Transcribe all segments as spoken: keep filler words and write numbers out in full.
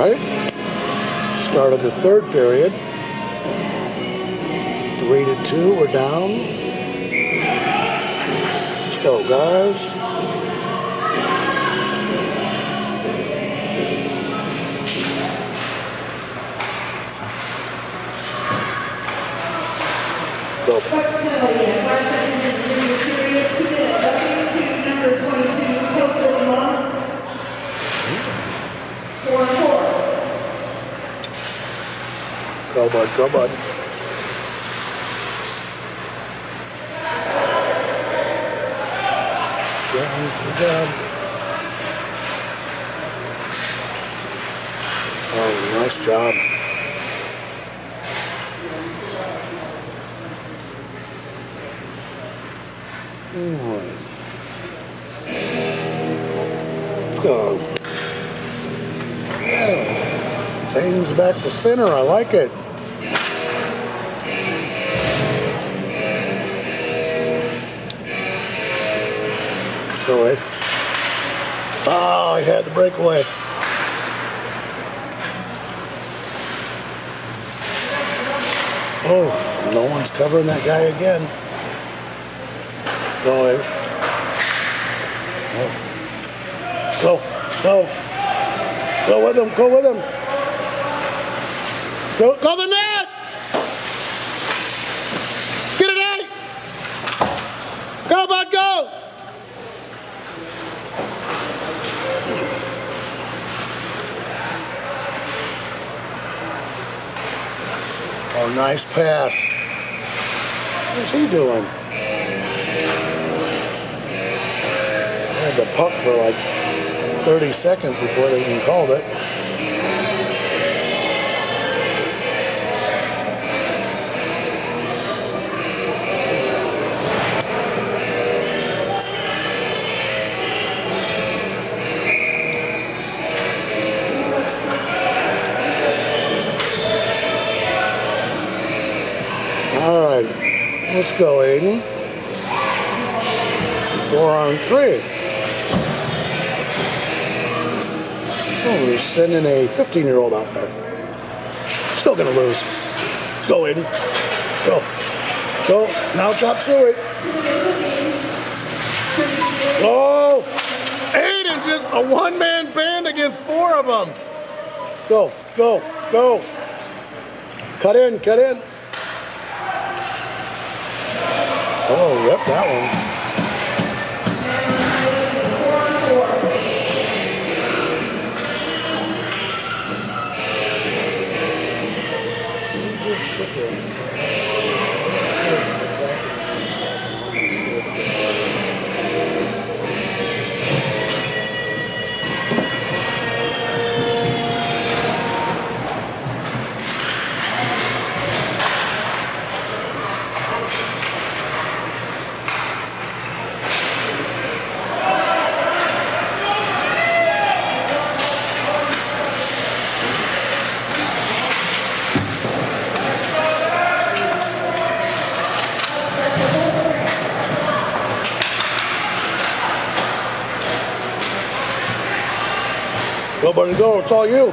right. Start of the third period. Three to two, we're down. Let's go, guys. Go. Go, bud, go, bud. Good job. Oh, nice job. Let's go. Yeah. Things back to center. I like it. Go ahead. Oh, he had the breakaway. Oh, no one's covering that guy again. Go ahead. Oh. Go, go. Go with him, go with him. Go, go the net! Get it out! Go, bud, go! Oh, nice pass. What's he doing? Had the puck for like thirty seconds before they even called it. All right, let's go, Aiden. Four on three. Oh, we're sending a fifteen-year-old out there. Still gonna lose. Go, Aiden. Go. Go. Now chop suey. Oh! Aiden, just a one-man band against four of them. Go. Go. Go. Cut in. Cut in. Oh, rip that one. Go, buddy, go. It's all you.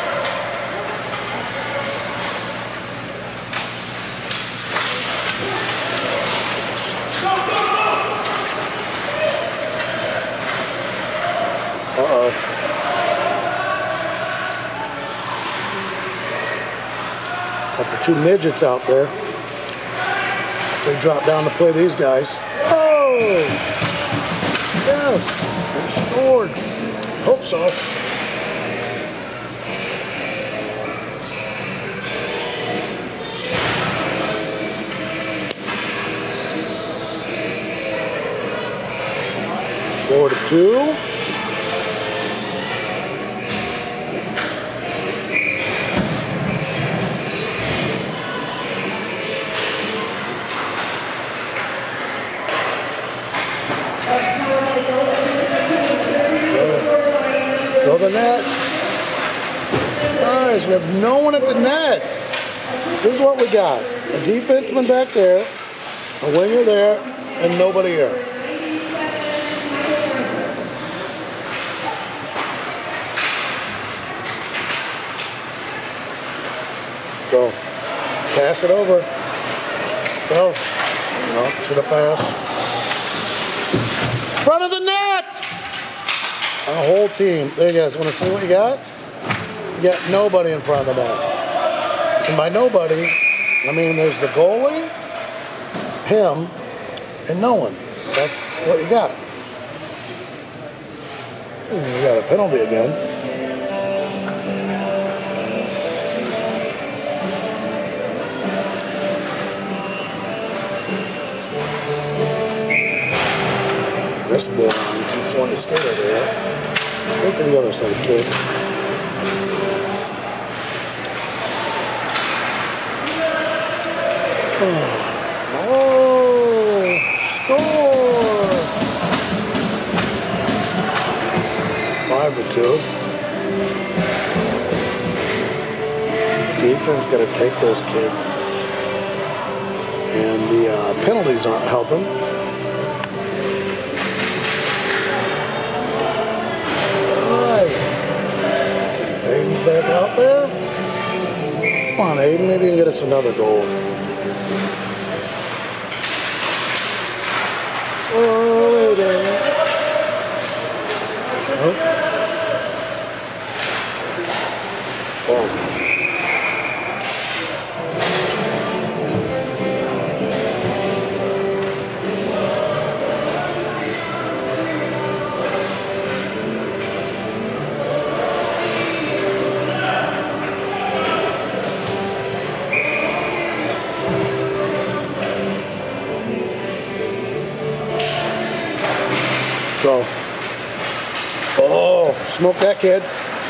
Uh-oh. Got the two midgets out there. They drop down to play these guys. Oh! Yes! They scored. Hope so. Four to two. Go the net. Guys, we have no one at the net. This is what we got. A defenseman back there, a winger there, and nobody here. Go. Pass it over. Go. No, should have passed. Front of the net! Our whole team. There you guys. Want to see what you got? You got nobody in front of the net. And by nobody, I mean there's the goalie, him, and no one. That's what you got. We got a penalty again. This moron keeps wanting to skate over here. Skate to the other side, kid. Oh, score! Five to two. Defense got to take those kids, and the uh, penalties aren't helping. All right, Aiden's back out there. Come on, Aiden, maybe you can get us another goal. Oh, Aiden. Oh. Oh. Go. Oh, smoke that kid.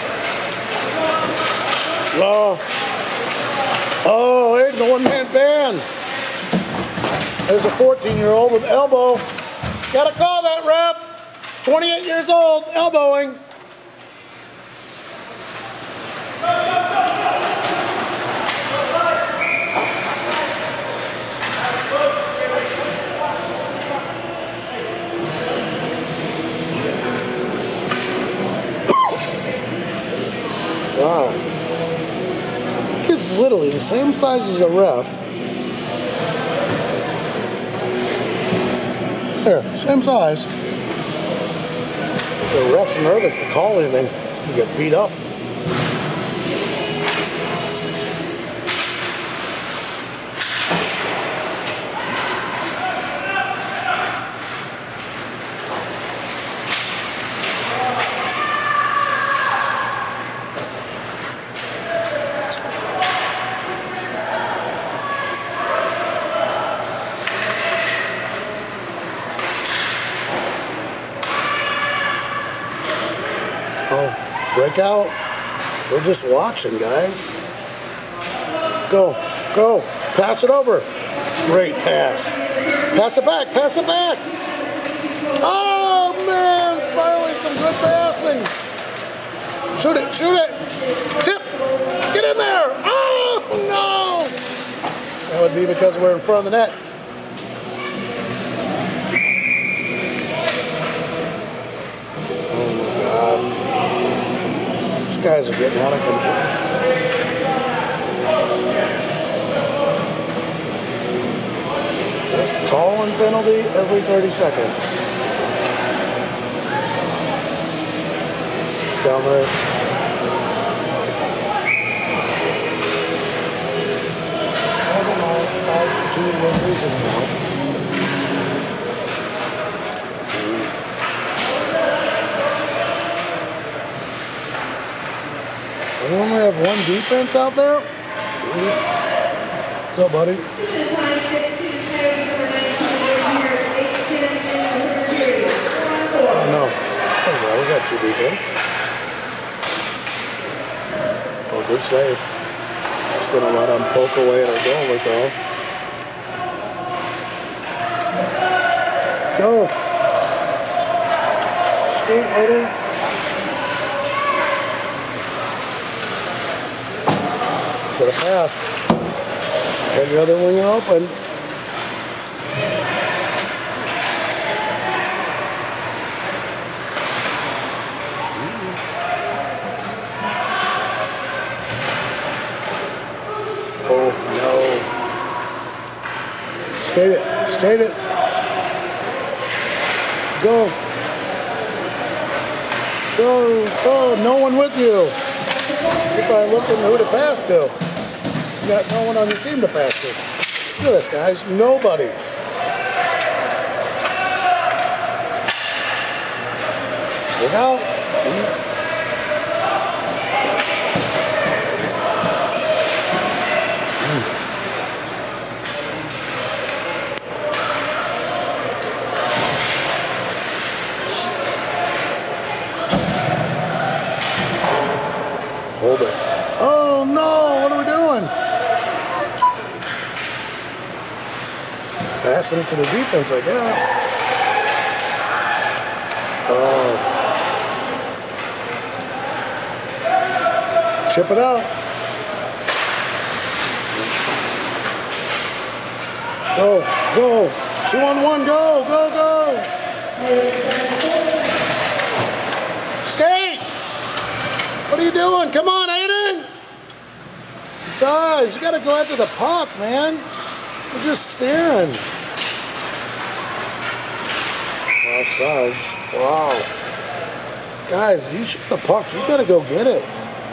Oh, oh, there's the one-man band. There's a fourteen-year-old with elbow. Gotta call that ref. It's twenty-eight years old, elbowing. Wow. Kid's literally the same size as a ref. There, same size. The ref's nervous to call anything. You get beat up. Oh, break out. We're just watching, guys. Go, go. Pass it over. Great pass. Pass it back, pass it back. Oh, man, finally some good passing. Shoot it, shoot it. Tip. Get in there. Oh, no. That would be because we're in front of the net. Guys are getting out of control. Just calling penalty every thirty seconds. Down there. five to two, we're losing now. We only have one defense out there? What's up, buddy? Oh, no. Oh, yeah, we got two defense. Oh, good save. Just going to let them poke away at our goalie, though. Go. Skate, buddy. Should have passed. Had your other winger open. Skate it. Skate it. Go. Go. Go. No one with you. You're probably looking who to pass to. You got no one on your team to pass to. Look at this, guys. Nobody. Look out. Hold it. Oh no, what are we doing? Passing it to the defense, I guess. Oh. Chip it out. Go, go. Two on one, go, go, go. Skate! What are you doing? Come on, Aiden! Guys, you gotta go after the puck, man. You're just staring. Offsides. Wow. Guys, you shoot the puck. You gotta go get it.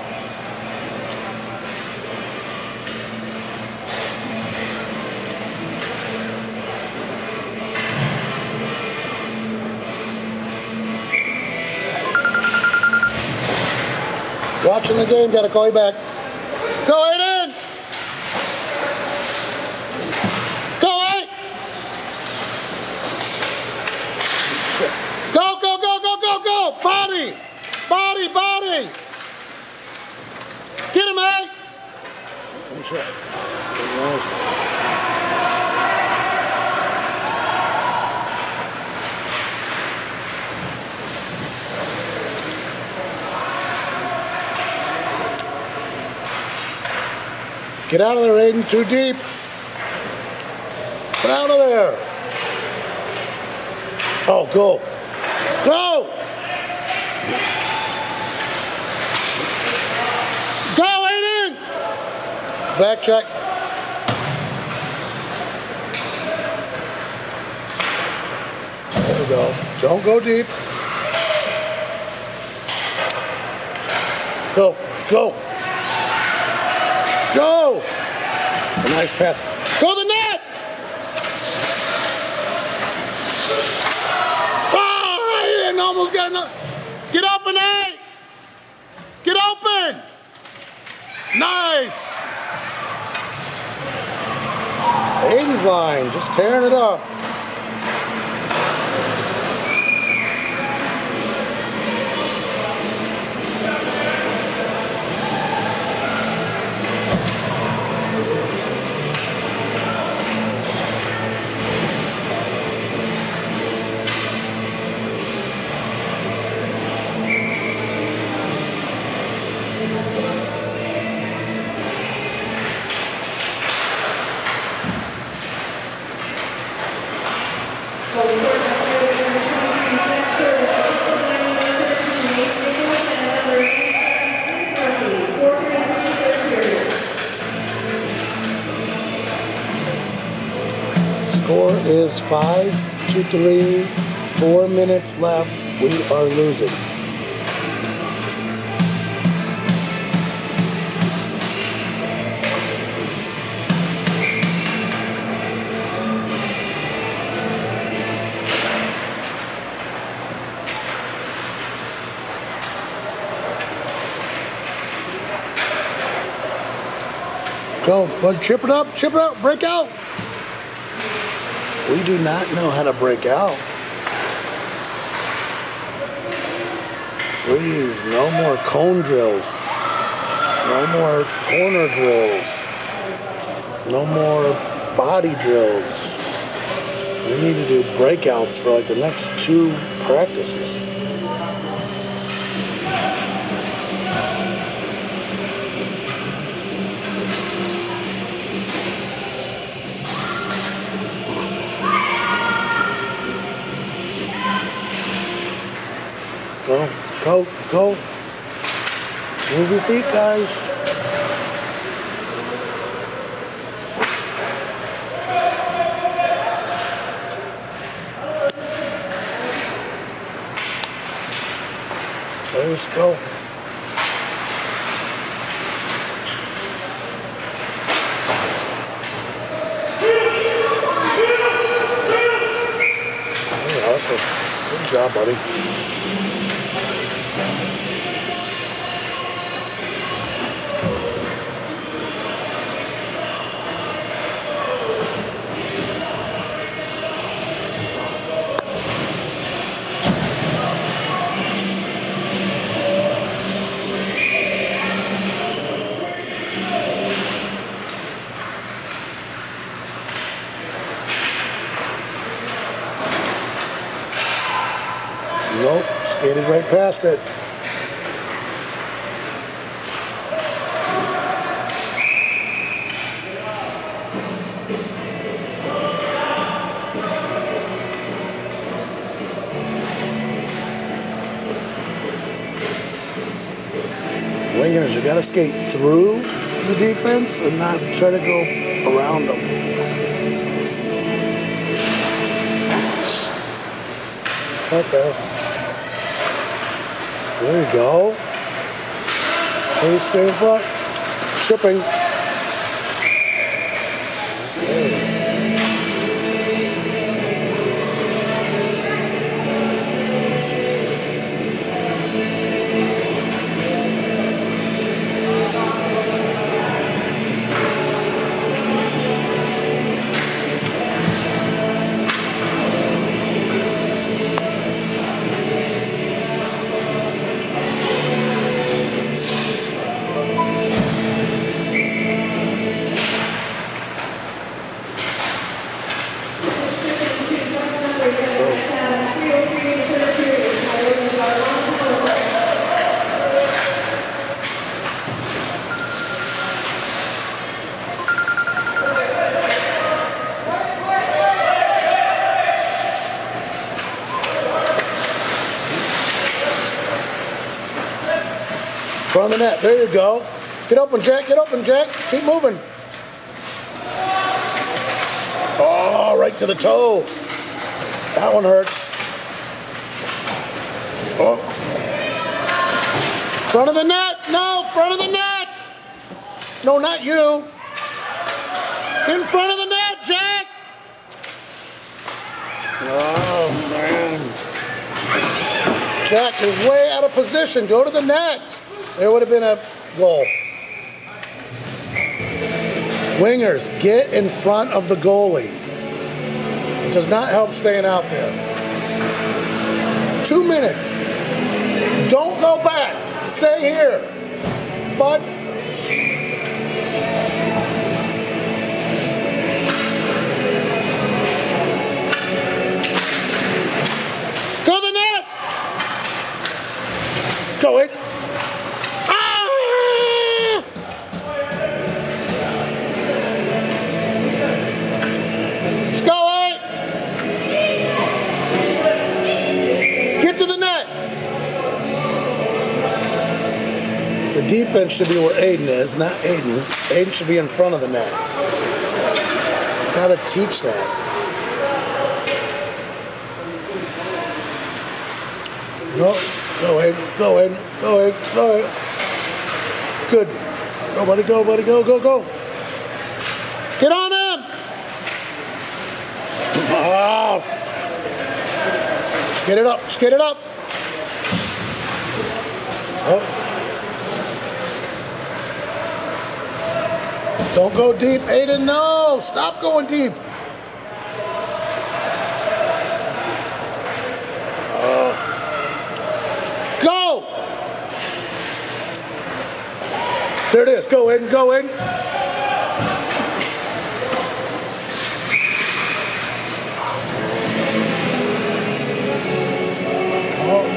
Watching the game, gotta call you back. Go, Aiden! Go, Aiden! Go, go, go, go, go, go! Body! Body, body! Get him, Aiden! Get out of there, Aiden. Too deep. Get out of there. Oh, go. Go! Go, Aiden! Back check. There we go. Don't go deep. Go. Go. Go! A nice pass. Go to the net! Oh, he didn't almost get enough. Get open, A! Get open! Nice! Aiden's line, just tearing it up. Score is five to three, four minutes left, we are losing. Go, bud, chip it up, chip it up, break out. We do not know how to break out. Please, no more cone drills. No more corner drills. No more body drills. We need to do breakouts for like the next two practices. Go, go, go. Move your feet, guys. Let's go. Hey, awesome. Good job, buddy. Nope, skated right past it. Wingers, you gotta skate through the defense and not try to go around them. Out there. There you go. Please stay in front. Tripping. Okay. Front of the net. There you go. Get open, Jack. Get open, Jack. Keep moving. Oh, right to the toe. That one hurts. Oh. Front of the net. No, front of the net. No, not you. In front of the net, Jack. Oh, man. Jack, you're way out of position. Go to the net. There would have been a goal. Wingers, get in front of the goalie. It does not help staying out there. Two minutes. Don't go back. Stay here. Five. Go to the net. Go in. The defense should be where Aiden is, not Aiden. Aiden should be in front of the net. Gotta teach that. No, go Aiden, go Aiden, go Aiden, go Aiden. Good. Go buddy, go buddy, go, go, go. Get on him! Oh. Skate it up, skate it up. Oh. Don't go deep, Aiden, no! Stop going deep! Uh, go! There it is, go Aiden, go Aiden! Oh.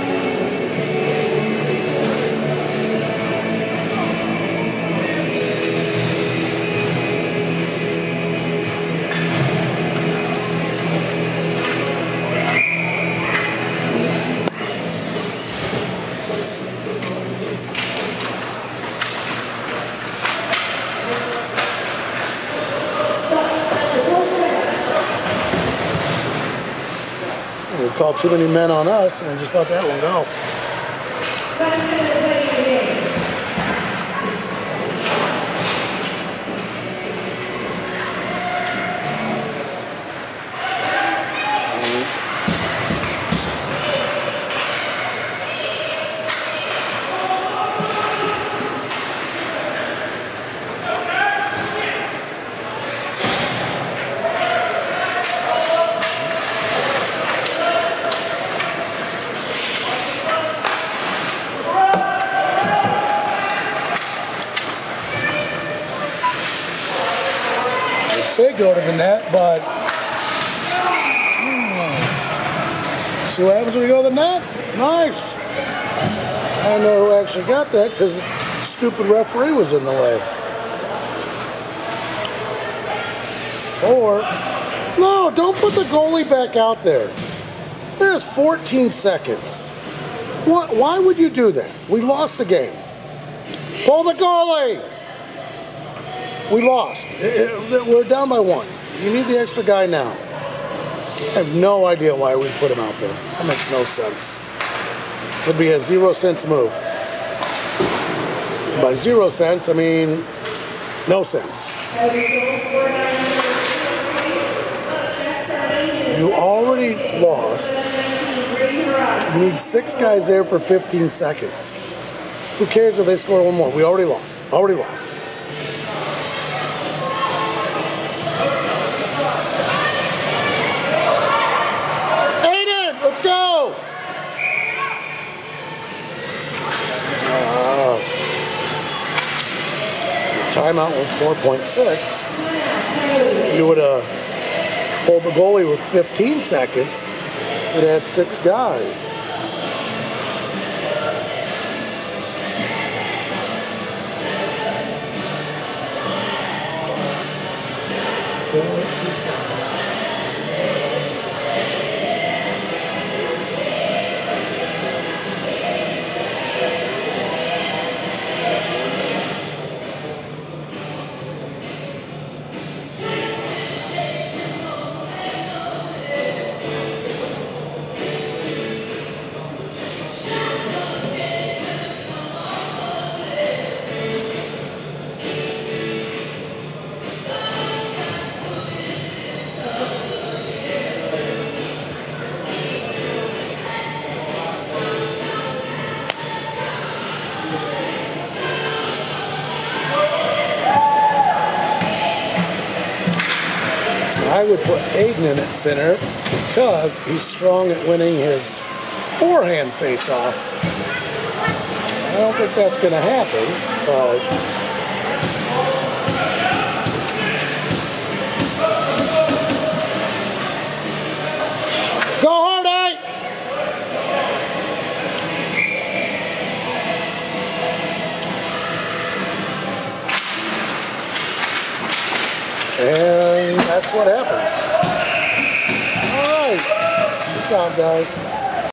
We called too many men on us and then just let that one go. They go to the net, but hmm. See what happens when you go to the net? Nice. I don't know who actually got that because the stupid referee was in the way. Four. No, don't put the goalie back out there. There's fourteen seconds. What? Why would you do that? We lost the game. Pull the goalie. We lost. We're down by one. You need the extra guy now. I have no idea why we put him out there. That makes no sense. It'll be a zero cents move. By zero cents, I mean no sense. You already lost. You need six guys there for fifteen seconds. Who cares if they score one more? We already lost. Already lost. Let's go! Uh, timeout with four point six. You would have pulled the goalie with fifteen seconds. It had six guys. I would put Aiden in at center because he's strong at winning his forehand face-off. I don't think that's going to happen, but go Hardy! And that's what happens. All right. Good job, guys.